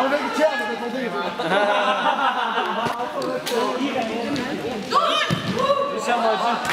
een beetje chillen met wat dingen. Doe het!